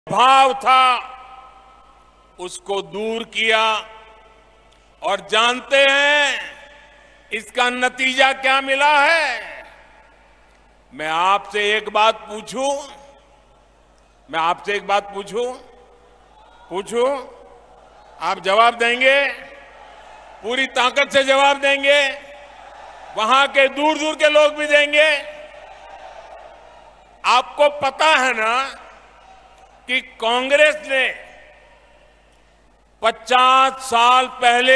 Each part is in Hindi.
भाव था उसको दूर किया और जानते हैं इसका नतीजा क्या मिला है। मैं आपसे एक बात पूछूं, आप जवाब देंगे? पूरी ताकत से जवाब देंगे? वहां के दूर दूर के लोग भी देंगे? आपको पता है ना कि कांग्रेस ने 50 साल पहले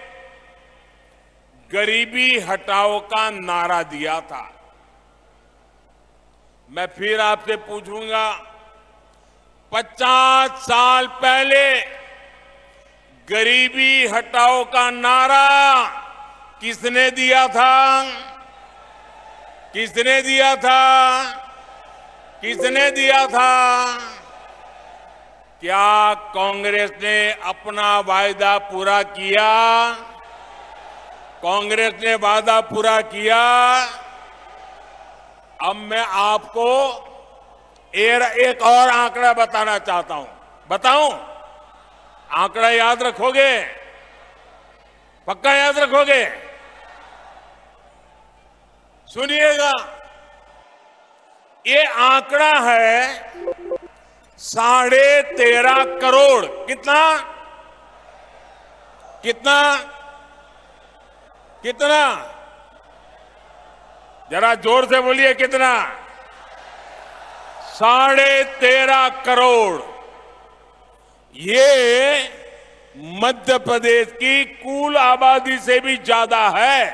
गरीबी हटाओ का नारा दिया था। मैं फिर आपसे पूछूंगा, 50 साल पहले गरीबी हटाओ का नारा किसने दिया था? किसने दिया था? किसने दिया था? क्या कांग्रेस ने अपना वायदा पूरा किया? कांग्रेस ने वादा पूरा किया। अब मैं आपको एक और आंकड़ा बताना चाहता हूं। बताऊं? आंकड़ा याद रखोगे? पक्का याद रखोगे? सुनिएगा, ये आंकड़ा है 13.5 करोड़। कितना? कितना? कितना? जरा जोर से बोलिए, कितना? 13.5 करोड़। ये मध्य प्रदेश की कुल आबादी से भी ज्यादा है।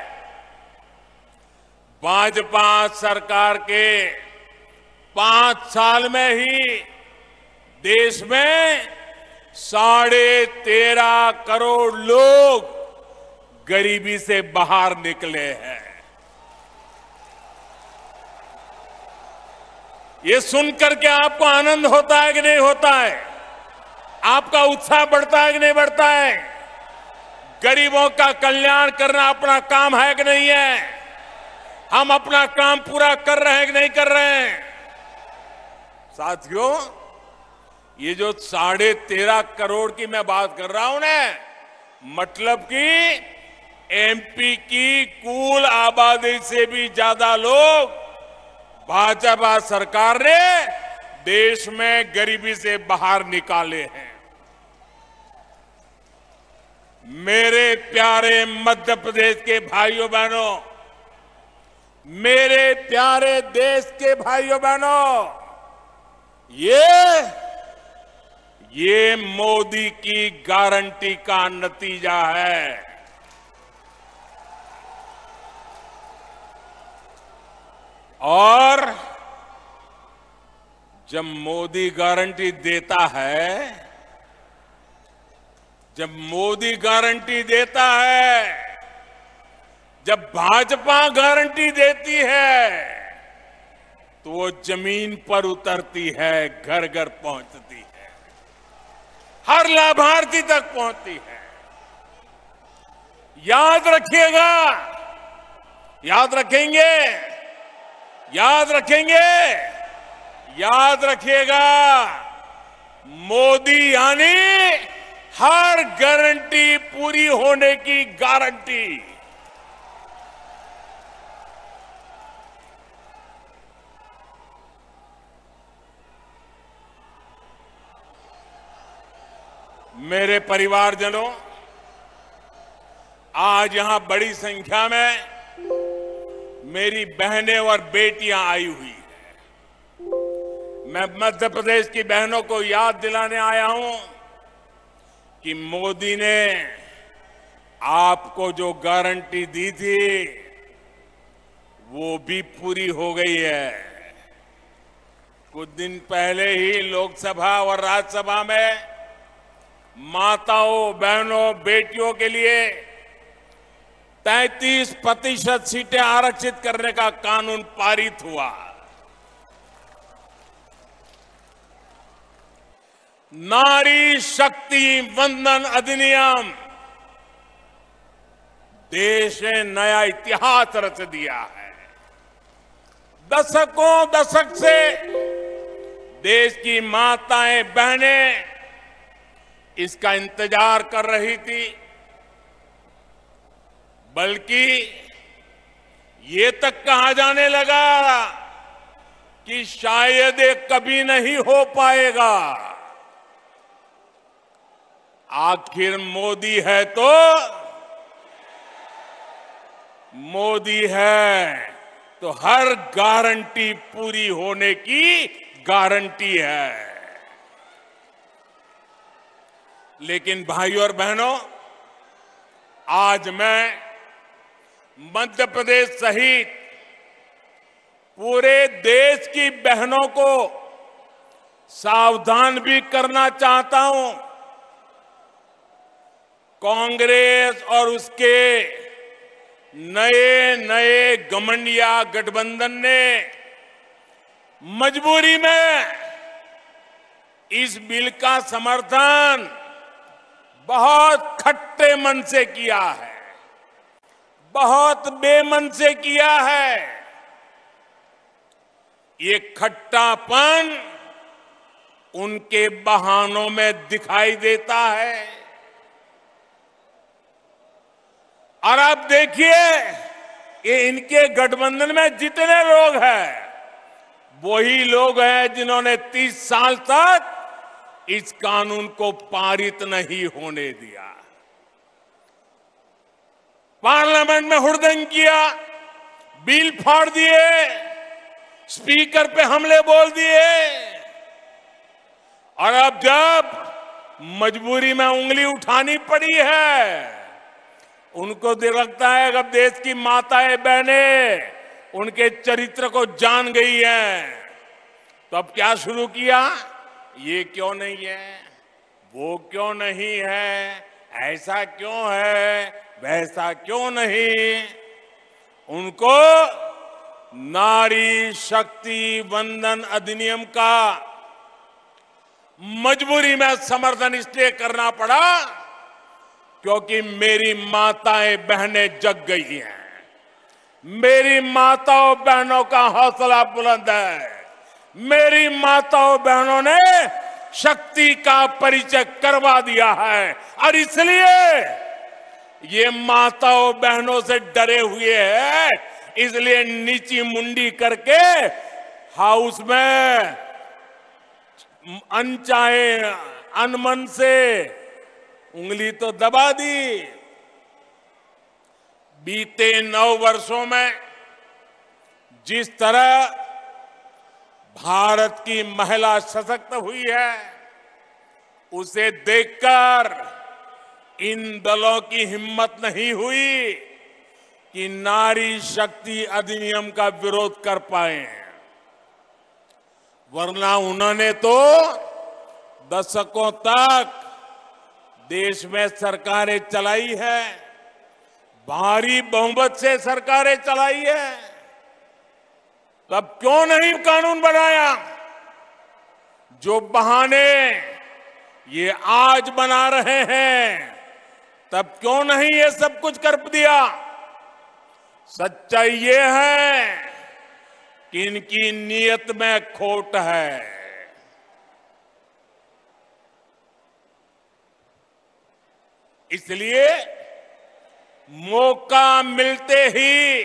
भाजपा सरकार के 5 साल में ही देश में 13.5 करोड़ लोग गरीबी से बाहर निकले हैं। ये सुनकर के आपको आनंद होता है कि नहीं होता है? आपका उत्साह बढ़ता है कि नहीं बढ़ता है? गरीबों का कल्याण करना अपना काम है कि नहीं है? हम अपना काम पूरा कर रहे हैं कि नहीं कर रहे हैं? साथियों, ये जो 13.5 करोड़ की मैं बात कर रहा हूं ना, मतलब कि एमपी की कुल आबादी से भी ज्यादा लोग भाजपा सरकार ने देश में गरीबी से बाहर निकाले हैं। मेरे प्यारे मध्य प्रदेश के भाइयों बहनों, मेरे प्यारे देश के भाइयों बहनों, ये मोदी की गारंटी का नतीजा है। और जब मोदी गारंटी देता है, जब मोदी गारंटी देता है, जब भाजपा गारंटी देती है, तो वो जमीन पर उतरती है, घर घर पहुंचती है, हर लाभार्थी तक पहुंचती है। याद रखिएगा, याद रखेंगे, याद रखेंगे, याद रखिएगा, मोदी यानी हर गारंटी पूरी होने की गारंटी। मेरे परिवारजनों, आज यहां बड़ी संख्या में मेरी बहनें और बेटियां आई हुई हैं। मैं मध्य प्रदेश की बहनों को याद दिलाने आया हूं कि मोदी ने आपको जो गारंटी दी थी वो भी पूरी हो गई है। कुछ दिन पहले ही लोकसभा और राज्यसभा में माताओं, बहनों, बेटियों के लिए 33% सीटें आरक्षित करने का कानून पारित हुआ। नारी शक्ति वंदन अधिनियम देश ने नया इतिहास रच दिया है। दशक से देश की माताएं बहनें इसका इंतजार कर रही थी, बल्कि ये तक कहा जाने लगा कि शायद ये कभी नहीं हो पाएगा। आखिर मोदी है तो मोदी है तो हर गारंटी पूरी होने की गारंटी है। लेकिन भाइयों और बहनों, आज मैं मध्य प्रदेश सहित पूरे देश की बहनों को सावधान भी करना चाहता हूं। कांग्रेस और उसके नए नए घमंडिया गठबंधन ने मजबूरी में इस बिल का समर्थन बहुत खट्टे मन से किया है, बहुत बेमन से किया है। ये खट्टापन उनके बहानों में दिखाई देता है। और आप देखिए, ये इनके गठबंधन में जितने लोग हैं, वही लोग हैं जिन्होंने 30 साल तक इस कानून को पारित नहीं होने दिया। पार्लियामेंट में हुड़दंग किया, बिल फाड़ दिए, स्पीकर पे हमले बोल दिए, और अब जब मजबूरी में उंगली उठानी पड़ी है, उनको लगता है कि अब देश की माताएं बहनें उनके चरित्र को जान गई हैं, तो अब क्या शुरू किया? ये क्यों नहीं है, वो क्यों नहीं है, ऐसा क्यों है, वैसा क्यों नहीं। उनको नारी शक्ति वंदन अधिनियम का मजबूरी में समर्थन इसलिए करना पड़ा क्योंकि मेरी माताएं बहनें जग गई हैं। मेरी माताओं बहनों का हौसला बुलंद है। मेरी माताओं बहनों ने शक्ति का परिचय करवा दिया है, और इसलिए ये माताओं बहनों से डरे हुए हैं। इसलिए नीची मुंडी करके हाउस में अनचाहे अनमन से उंगली तो दबा दी। बीते 9 वर्षों में जिस तरह भारत की महिला सशक्त हुई है, उसे देखकर इन दलों की हिम्मत नहीं हुई कि नारी शक्ति अधिनियम का विरोध कर पाए, वरना उन्होंने तो दशकों तक देश में सरकारें चलाई है, भारी बहुमत से सरकारें चलाई है। तब क्यों नहीं कानून बनाया? जो बहाने ये आज बना रहे हैं, तब क्यों नहीं ये सब कुछ कर दिया? सच्चाई ये है कि इनकी नीयत में खोट है। इसलिए मौका मिलते ही,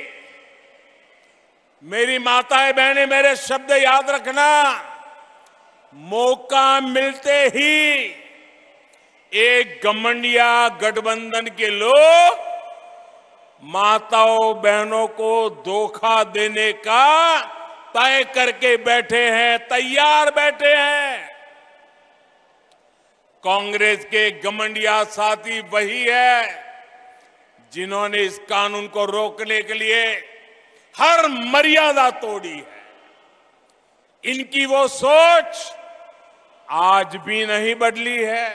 मेरी माताएं बहनें मेरे शब्द याद रखना, मौका मिलते ही एक घमंडिया गठबंधन के लोग माताओं बहनों को धोखा देने का तय करके बैठे हैं, तैयार बैठे हैं। कांग्रेस के घमंडिया साथी वही है जिन्होंने इस कानून को रोकने के लिए हर मर्यादा तोड़ी है। इनकी वो सोच आज भी नहीं बदली है।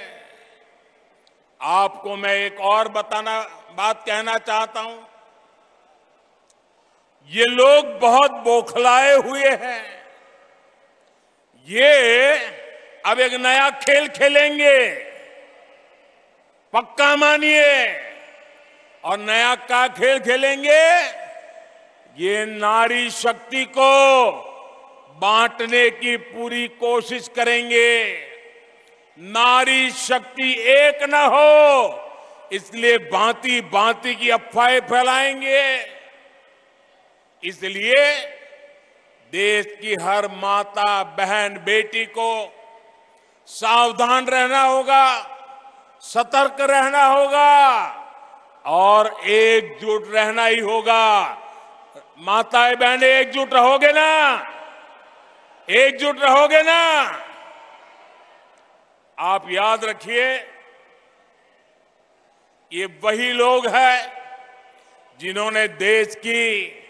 आपको मैं एक और बात कहना चाहता हूं। ये लोग बहुत बौखलाए हुए हैं। ये अब एक नया खेल खेलेंगे, पक्का मानिए। और नया क्या खेल खेलेंगे? ये नारी शक्ति को बांटने की पूरी कोशिश करेंगे। नारी शक्ति एक न हो इसलिए भांति भांति की अफवाहें फैलाएंगे। इसलिए देश की हर माता बहन बेटी को सावधान रहना होगा, सतर्क रहना होगा और एकजुट रहना ही होगा। माताएं बहनें एकजुट रहोगे ना? एकजुट रहोगे ना? आप याद रखिए, ये वही लोग हैं जिन्होंने देश की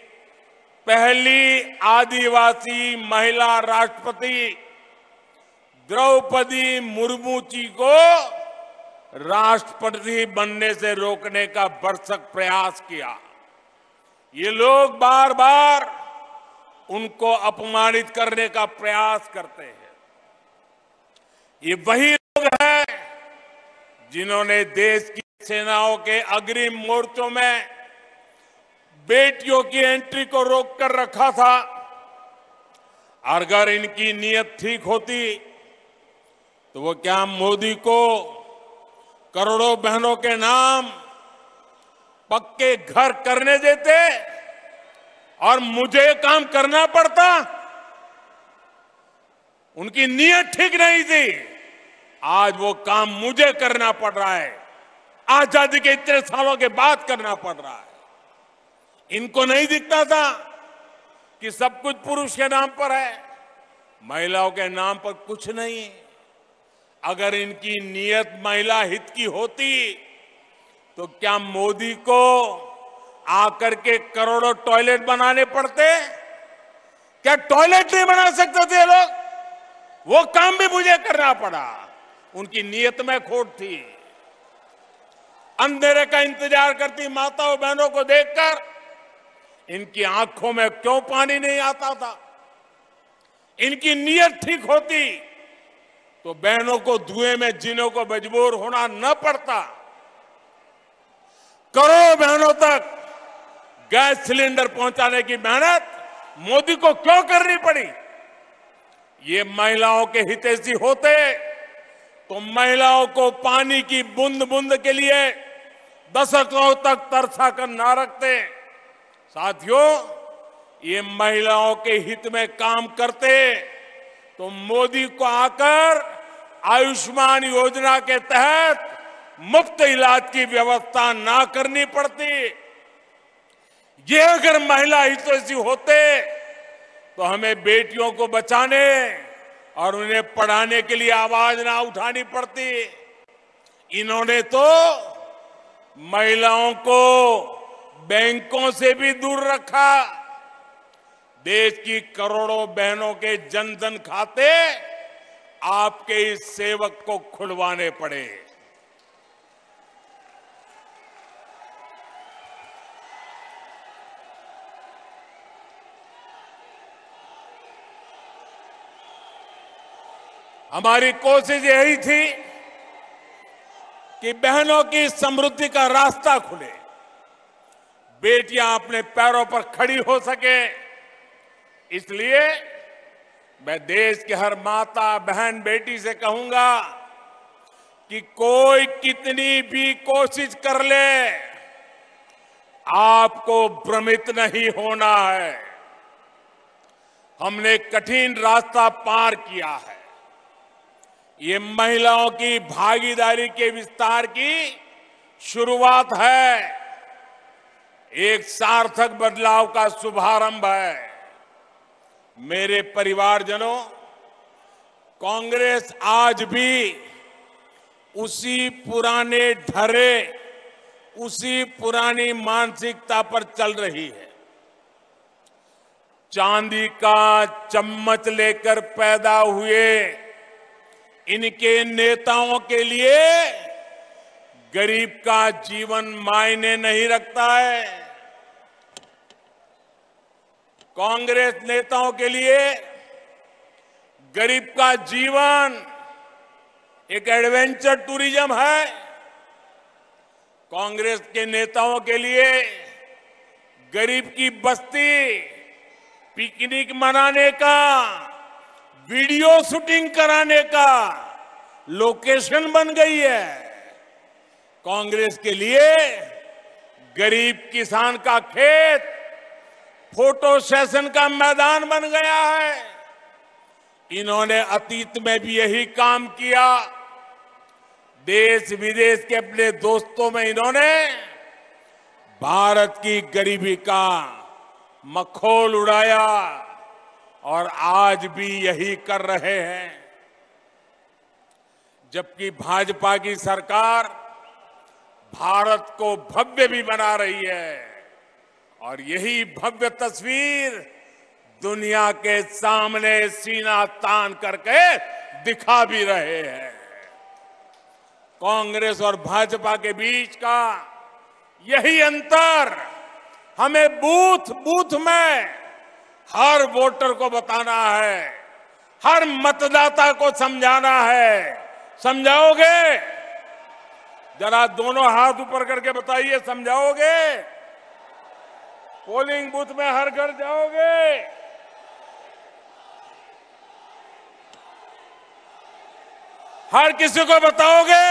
पहली आदिवासी महिला राष्ट्रपति द्रौपदी मुर्मू जी को राष्ट्रपति बनने से रोकने का भरसक प्रयास किया। ये लोग बार बार उनको अपमानित करने का प्रयास करते हैं। ये वही लोग हैं जिन्होंने देश की सेनाओं के अग्रिम मोर्चों में बेटियों की एंट्री को रोककर रखा था। अगर इनकी नीयत ठीक होती तो वो क्या मोदी को करोड़ों बहनों के नाम पक्के घर करने देते और मुझे काम करना पड़ता? उनकी नीयत ठीक नहीं थी। आज वो काम मुझे करना पड़ रहा है। आजादी के इतने सालों के बाद करना पड़ रहा है। इनको नहीं दिखता था कि सब कुछ पुरुष के नाम पर है, महिलाओं के नाम पर कुछ नहीं। अगर इनकी नीयत महिला हित की होती तो क्या मोदी को आकर के करोड़ों टॉयलेट बनाने पड़ते? क्या टॉयलेट नहीं बना सकते थे लोग? वो काम भी मुझे करना पड़ा। उनकी नीयत में खोट थी। अंधेरे का इंतजार करती माताओं बहनों को देखकर इनकी आंखों में क्यों पानी नहीं आता था? इनकी नीयत ठीक होती तो बहनों को धुएं में जीने को मजबूर होना न पड़ता। करोड़ों बहनों तक गैस सिलेंडर पहुंचाने की मेहनत मोदी को क्यों करनी पड़ी? ये महिलाओं के हितैषी होते तो महिलाओं को पानी की बूंद बूंद के लिए दशकों तक तरसा कर ना रखते। साथियों, ये महिलाओं के हित में काम करते तो मोदी को आकर आयुष्मान योजना के तहत मुफ्त इलाज की व्यवस्था ना करनी पड़ती। ये अगर महिला हितैषी होते तो हमें बेटियों को बचाने और उन्हें पढ़ाने के लिए आवाज ना उठानी पड़ती। इन्होंने तो महिलाओं को बैंकों से भी दूर रखा। देश की करोड़ों बहनों के जनधन खाते आपके इस सेवक को खुलवाने पड़े। हमारी कोशिश यही थी कि बहनों की समृद्धि का रास्ता खुले, बेटियां अपने पैरों पर खड़ी हो सके। इसलिए मैं देश के हर माता बहन बेटी से कहूंगा कि कोई कितनी भी कोशिश कर ले, आपको भ्रमित नहीं होना है। हमने कठिन रास्ता पार किया है। ये महिलाओं की भागीदारी के विस्तार की शुरुआत है, एक सार्थक बदलाव का शुभारंभ है। मेरे परिवारजनों, कांग्रेस आज भी उसी पुराने ढर्रे, उसी पुरानी मानसिकता पर चल रही है। चांदी का चम्मच लेकर पैदा हुए इनके नेताओं के लिए गरीब का जीवन मायने नहीं रखता है। कांग्रेस नेताओं के लिए गरीब का जीवन एक एडवेंचर टूरिज्म है। कांग्रेस के नेताओं के लिए गरीब की बस्ती पिकनिक मनाने का, वीडियो शूटिंग कराने का लोकेशन बन गई है। कांग्रेस के लिए गरीब किसान का खेत फोटो सेशन का मैदान बन गया है। इन्होंने अतीत में भी यही काम किया। देश विदेश के अपने दोस्तों में इन्होंने भारत की गरीबी का मखौल उड़ाया और आज भी यही कर रहे हैं। जबकि भाजपा की सरकार भारत को भव्य भी बना रही है और यही भव्य तस्वीर दुनिया के सामने सीना तान करके दिखा भी रहे हैं। कांग्रेस और भाजपा के बीच का यही अंतर हमें बूथ बूथ में हर वोटर को बताना है, हर मतदाता को समझाना है। समझाओगे? जरा दोनों हाथ ऊपर करके बताइए, समझाओगे? पोलिंग बूथ में हर घर जाओगे? हर किसी को बताओगे?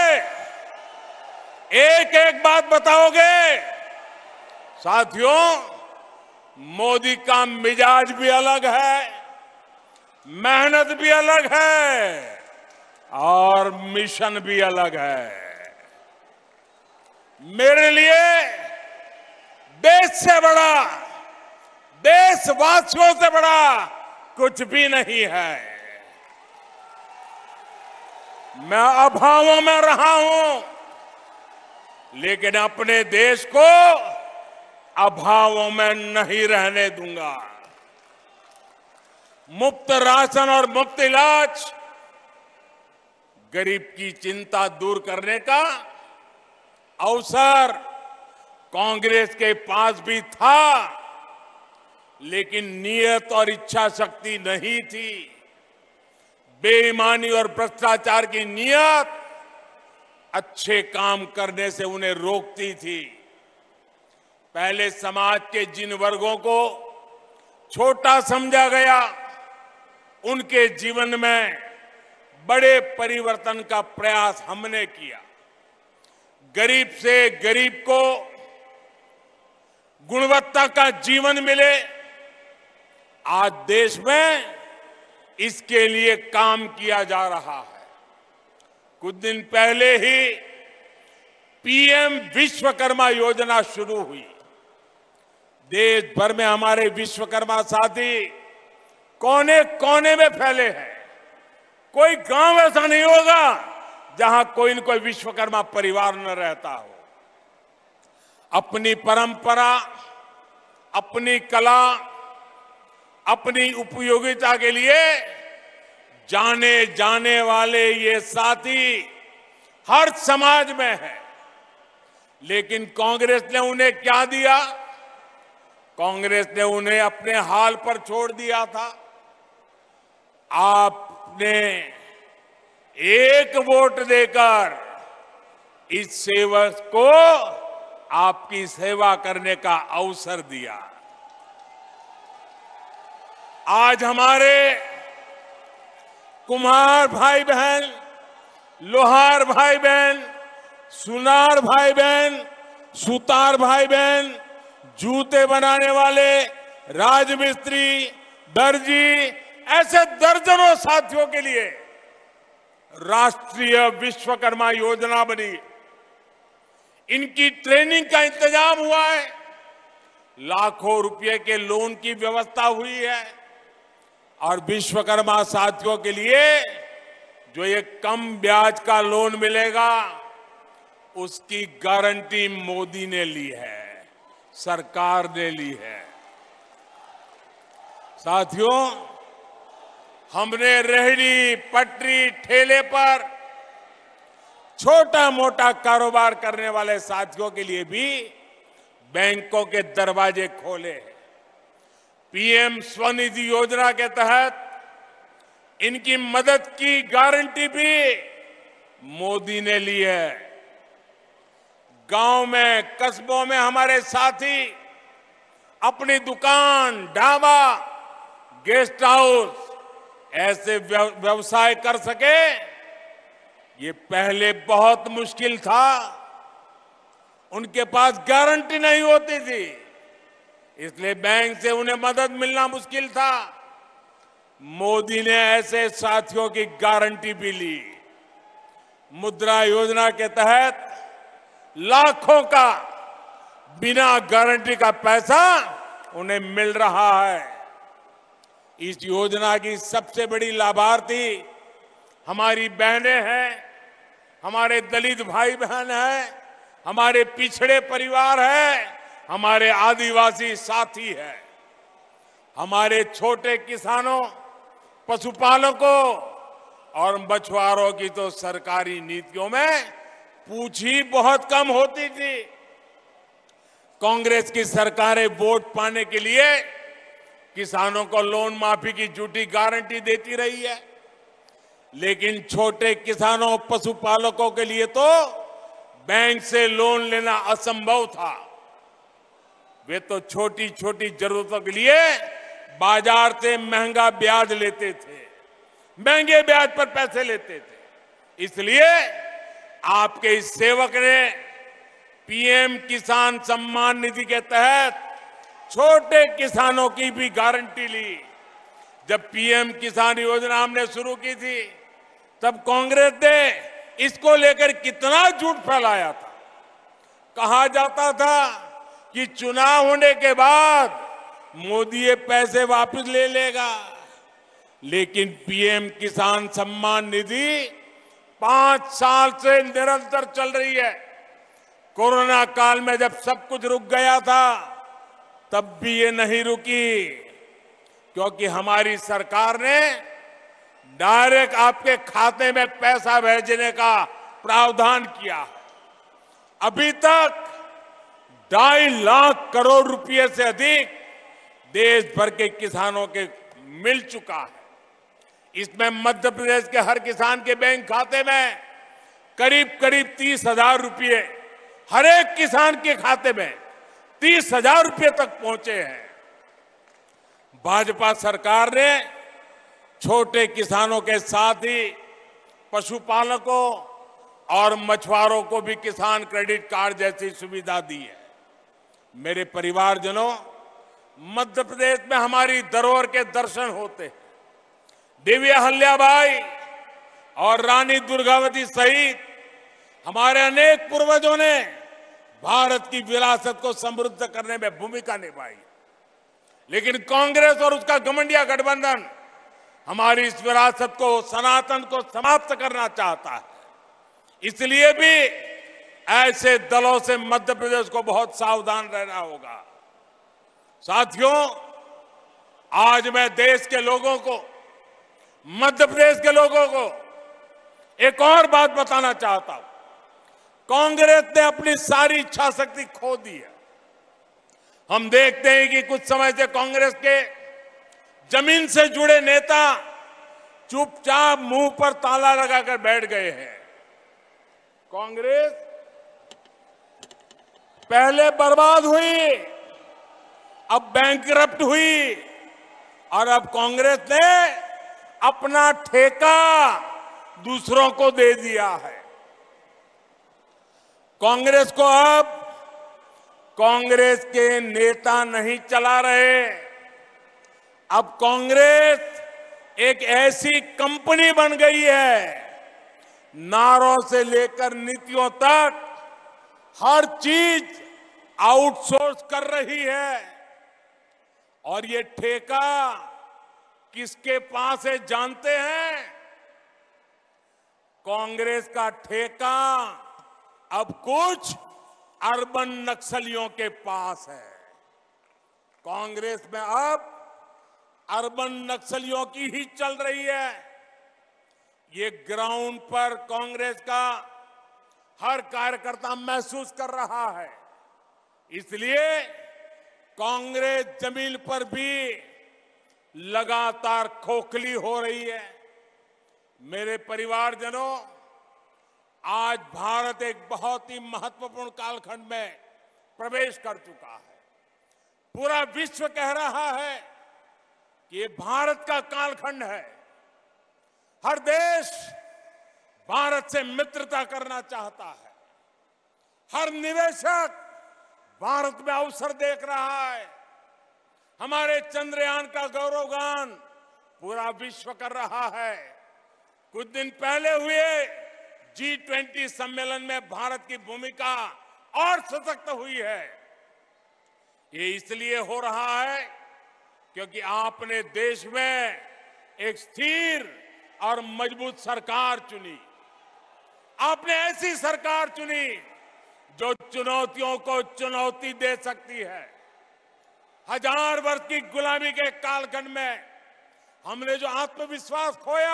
एक एक बात बताओगे? साथियों, मोदी का मिजाज भी अलग है, मेहनत भी अलग है और मिशन भी अलग है। मेरे लिए देश से बड़ा, देशवासियों से बड़ा कुछ भी नहीं है। मैं अभावों में रहा हूं, लेकिन अपने देश को अभावों में नहीं रहने दूंगा। मुफ्त राशन और मुफ्त इलाज गरीब की चिंता दूर करने का अवसर कांग्रेस के पास भी था, लेकिन नियत और इच्छा शक्ति नहीं थी। बेईमानी और भ्रष्टाचार की नियत अच्छे काम करने से उन्हें रोकती थी। पहले समाज के जिन वर्गों को छोटा समझा गया, उनके जीवन में बड़े परिवर्तन का प्रयास हमने किया। गरीब से गरीब को गुणवत्ता का जीवन मिले, आज देश में इसके लिए काम किया जा रहा है। कुछ दिन पहले ही पीएम विश्वकर्मा योजना शुरू हुई। देश भर में हमारे विश्वकर्मा साथी कोने कोने में फैले हैं। कोई गांव ऐसा नहीं होगा जहां कोई न कोई विश्वकर्मा परिवार न रहता हो। अपनी परंपरा, अपनी कला, अपनी उपयोगिता के लिए जाने जाने वाले ये साथी हर समाज में है। लेकिन कांग्रेस ने उन्हें क्या दिया? कांग्रेस ने उन्हें अपने हाल पर छोड़ दिया था। आपने एक वोट देकर इस सेवक को आपकी सेवा करने का अवसर दिया। आज हमारे कुम्हार भाई बहन, लोहार भाई बहन, सुनार भाई बहन, सुतार भाई बहन, जूते बनाने वाले, राजमिस्त्री, दर्जी, ऐसे दर्जनों साथियों के लिए राष्ट्रीय विश्वकर्मा योजना बनी। इनकी ट्रेनिंग का इंतजाम हुआ है। लाखों रुपए के लोन की व्यवस्था हुई है और विश्वकर्मा साथियों के लिए जो ये कम ब्याज का लोन मिलेगा, उसकी गारंटी मोदी ने ली है, सरकार ने ली है। साथियों, हमने रेहड़ी, पटरी, ठेले पर छोटा मोटा कारोबार करने वाले साथियों के लिए भी बैंकों के दरवाजे खोले हैं। पीएम स्वनिधि योजना के तहत इनकी मदद की गारंटी भी मोदी ने ली है। गांव में, कस्बों में हमारे साथी अपनी दुकान, ढाबा गेस्ट हाउस ऐसे व्यवसाय कर सके, ये पहले बहुत मुश्किल था। उनके पास गारंटी नहीं होती थी, इसलिए बैंक से उन्हें मदद मिलना मुश्किल था। मोदी ने ऐसे साथियों की गारंटी भी ली। मुद्रा योजना के तहत लाखों का बिना गारंटी का पैसा उन्हें मिल रहा है। इस योजना की सबसे बड़ी लाभार्थी हमारी बहनें हैं, हमारे दलित भाई बहन हैं, हमारे पिछड़े परिवार हैं, हमारे आदिवासी साथी हैं। हमारे छोटे किसानों, पशुपालकों और मछुआरों की तो सरकारी नीतियों में पूछ ही बहुत कम होती थी। कांग्रेस की सरकारें वोट पाने के लिए किसानों को लोन माफी की झूठी गारंटी देती रही है, लेकिन छोटे किसानों, पशुपालकों के लिए तो बैंक से लोन लेना असंभव था। वे तो छोटी छोटी जरूरतों के लिए बाजार से महंगा ब्याज लेते थे, महंगे ब्याज पर पैसे लेते थे। इसलिए आपके इस सेवक ने पीएम किसान सम्मान निधि के तहत छोटे किसानों की भी गारंटी ली। जब पीएम किसान योजना हमने शुरू की थी, तब कांग्रेस ने इसको लेकर कितना झूठ फैलाया था। कहा जाता था कि चुनाव होने के बाद मोदी ये पैसे वापस ले लेगा, लेकिन पीएम किसान सम्मान निधि 5 साल से निरंतर चल रही है। कोरोना काल में जब सब कुछ रुक गया था, तब भी ये नहीं रुकी, क्योंकि हमारी सरकार ने डायरेक्ट आपके खाते में पैसा भेजने का प्रावधान किया है। अभी तक 2.5 लाख करोड़ रुपए से अधिक देश भर के किसानों के मिल चुका है। इसमें मध्य प्रदेश के हर किसान के बैंक खाते में करीब 30,000 रुपए, हर एक किसान के खाते में 30,000 रुपए तक पहुंचे हैं। भाजपा सरकार ने छोटे किसानों के साथ ही पशुपालकों और मछुआरों को भी किसान क्रेडिट कार्ड जैसी सुविधा दी है। मेरे परिवारजनों, मध्य प्रदेश में हमारी धरोहर के दर्शन होते हैं। देवी अहिल्याबाई और रानी दुर्गावती सहित हमारे अनेक पूर्वजों ने भारत की विरासत को समृद्ध करने में भूमिका निभाई, लेकिन कांग्रेस और उसका घमंडिया गठबंधन हमारी इस विरासत को, सनातन को समाप्त करना चाहता है। इसलिए भी ऐसे दलों से मध्य प्रदेश को बहुत सावधान रहना होगा। साथियों, आज मैं देश के लोगों को, मध्य प्रदेश के लोगों को एक और बात बताना चाहता हूं। कांग्रेस ने अपनी सारी इच्छा शक्ति खो दी है। हम देखते हैं कि कुछ समय से कांग्रेस के जमीन से जुड़े नेता चुपचाप मुंह पर ताला लगाकर बैठ गए हैं। कांग्रेस पहले बर्बाद हुई, अब बैंकरप्ट हुई, और अब कांग्रेस ने अपना ठेका दूसरों को दे दिया है। कांग्रेस को अब कांग्रेस के नेता नहीं चला रहे, अब कांग्रेस एक ऐसी कंपनी बन गई है, नारों से लेकर नीतियों तक हर चीज आउटसोर्स कर रही है। और ये ठेका किसके पास है जानते हैं? कांग्रेस का ठेका अब कुछ अर्बन नक्सलियों के पास है। कांग्रेस में अब अर्बन नक्सलियों की ही चल रही है। ये ग्राउंड पर कांग्रेस का हर कार्यकर्ता महसूस कर रहा है। इसलिए कांग्रेस जमीन पर भी लगातार खोखली हो रही है। मेरे परिवारजनों, आज भारत एक बहुत ही महत्वपूर्ण कालखंड में प्रवेश कर चुका है। पूरा विश्व कह रहा है कि ये भारत का कालखंड है। हर देश भारत से मित्रता करना चाहता है। हर निवेशक भारत में अवसर देख रहा है। हमारे चंद्रयान का गौरवगान पूरा विश्व कर रहा है। कुछ दिन पहले हुए G20 सम्मेलन में भारत की भूमिका और सशक्त हुई है। ये इसलिए हो रहा है क्योंकि आपने देश में एक स्थिर और मजबूत सरकार चुनी। आपने ऐसी सरकार चुनी जो चुनौतियों को चुनौती दे सकती है। 1000 वर्ष की गुलामी के कालखंड में हमने जो आत्मविश्वास खोया,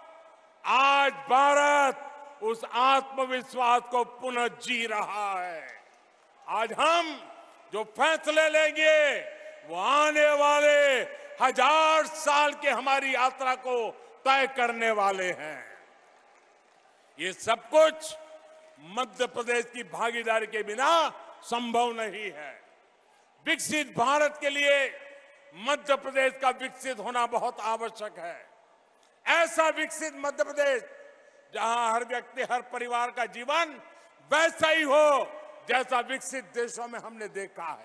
आज भारत उस आत्मविश्वास को पुनः जी रहा है। आज हम जो फैसले लेंगे वो आने वाले 1000 साल के हमारी यात्रा को तय करने वाले हैं। ये सब कुछ मध्य प्रदेश की भागीदारी के बिना संभव नहीं है। विकसित भारत के लिए मध्य प्रदेश का विकसित होना बहुत आवश्यक है। ऐसा विकसित मध्य प्रदेश जहां हर व्यक्ति, हर परिवार का जीवन वैसा ही हो जैसा विकसित देशों में हमने देखा है।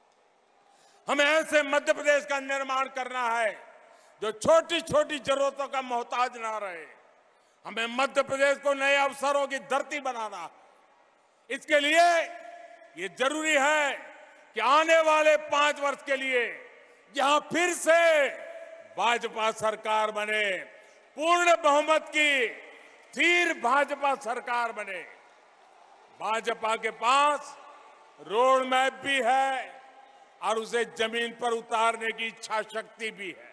हमें ऐसे मध्य प्रदेश का निर्माण करना है जो छोटी छोटी जरूरतों का मोहताज ना रहे। हमें मध्य प्रदेश को नए अवसरों की धरती बनाना है। इसके लिए ये जरूरी है कि आने वाले 5 वर्ष के लिए यहां फिर से भाजपा सरकार बने, पूर्ण बहुमत की स्थिर भाजपा सरकार बने। भाजपा के पास रोड मैप भी है और उसे जमीन पर उतारने की इच्छा शक्ति भी है।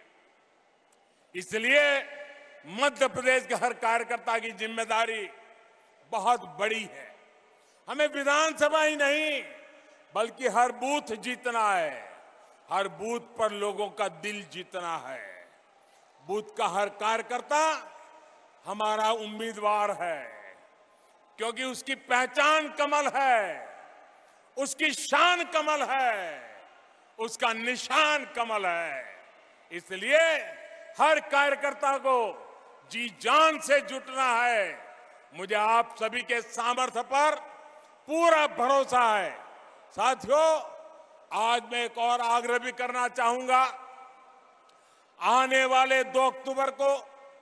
इसलिए मध्य प्रदेश के हर कार्यकर्ता की जिम्मेदारी बहुत बड़ी है। हमें विधानसभा ही नहीं बल्कि हर बूथ जीतना है। हर बूथ पर लोगों का दिल जीतना है। बूथ का हर कार्यकर्ता हमारा उम्मीदवार है, क्योंकि उसकी पहचान कमल है, उसकी शान कमल है, उसका निशान कमल है। इसलिए हर कार्यकर्ता को जी जान से जुटना है। मुझे आप सभी के सामर्थ्य पर पूरा भरोसा है। साथियों, आज मैं एक और आग्रह भी करना चाहूंगा। आने वाले 2 अक्टूबर को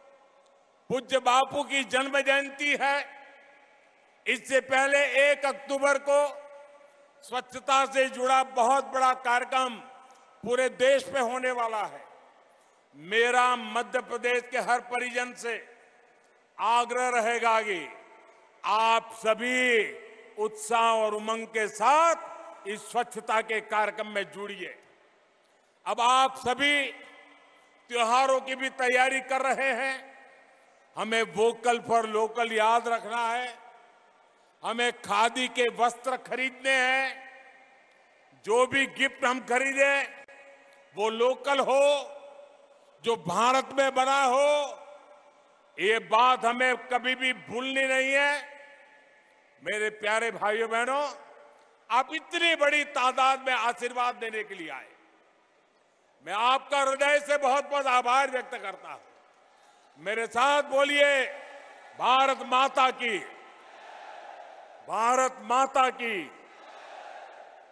पूज्य बापू की जन्म जयंती है। इससे पहले 1 अक्टूबर को स्वच्छता से जुड़ा बहुत बड़ा कार्यक्रम पूरे देश में होने वाला है। मेरा मध्य प्रदेश के हर परिजन से आग्रह रहेगा कि आप सभी उत्साह और उमंग के साथ इस स्वच्छता के कार्यक्रम में जुड़िए। अब आप सभी त्योहारों की भी तैयारी कर रहे हैं। हमें वोकल फॉर लोकल याद रखना है। हमें खादी के वस्त्र खरीदने हैं। जो भी गिफ्ट हम खरीदें वो लोकल हो, जो भारत में बना हो। ये बात हमें कभी भी भूलनी नहीं है। मेरे प्यारे भाइयों बहनों, आप इतनी बड़ी तादाद में आशीर्वाद देने के लिए आए। मैं आपका हृदय से बहुत बहुत आभार व्यक्त करता हूं। मेरे साथ बोलिए, भारत माता की, भारत माता की।